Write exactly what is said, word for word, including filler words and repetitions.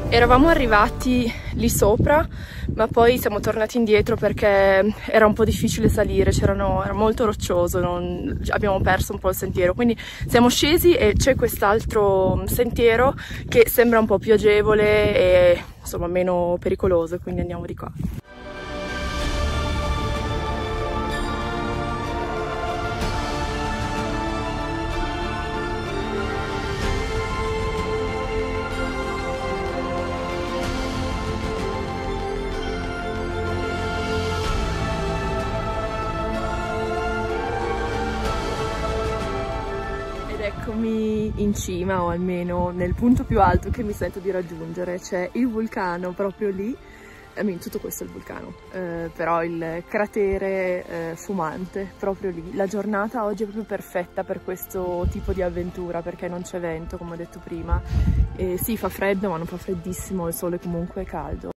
Eravamo arrivati lì sopra, ma poi siamo tornati indietro perché era un po' difficile salire, era molto roccioso, non, abbiamo perso un po' il sentiero, quindi siamo scesi e c'è quest'altro sentiero che sembra un po' più agevole e insomma meno pericoloso, quindi andiamo di qua. Eccomi in cima, o almeno nel punto più alto che mi sento di raggiungere. C'è il vulcano proprio lì, I mean, tutto questo è il vulcano, eh, però il cratere eh, fumante proprio lì. La giornata oggi è proprio perfetta per questo tipo di avventura perché non c'è vento, come ho detto prima, e sì, fa freddo ma non fa freddissimo, il sole comunque è caldo.